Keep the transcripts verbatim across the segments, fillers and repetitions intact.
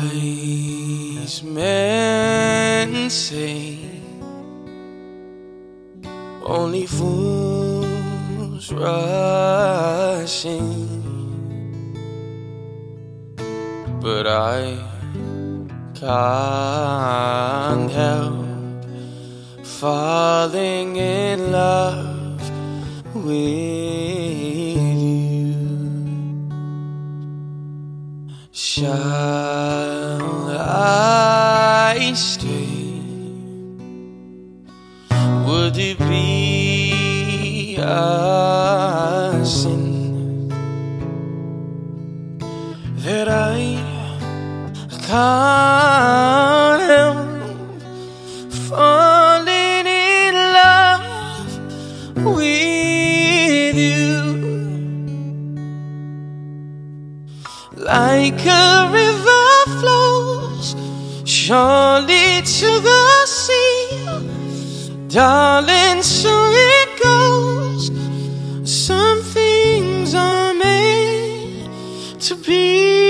Wise men say only fools rush in, but I can't help falling in love with you. Shall I stay? Would it be a sin that I can't help falling in love with you? Like a river flows surely to the sea, darling, so it goes. Some things are made to be.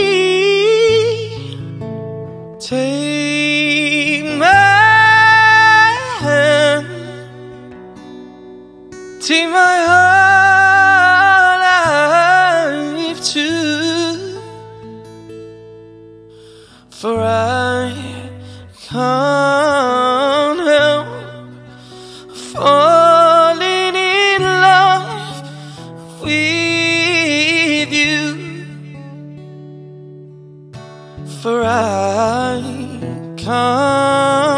Take my hand, take my whole life too, for I can't help falling in love with you, for I can't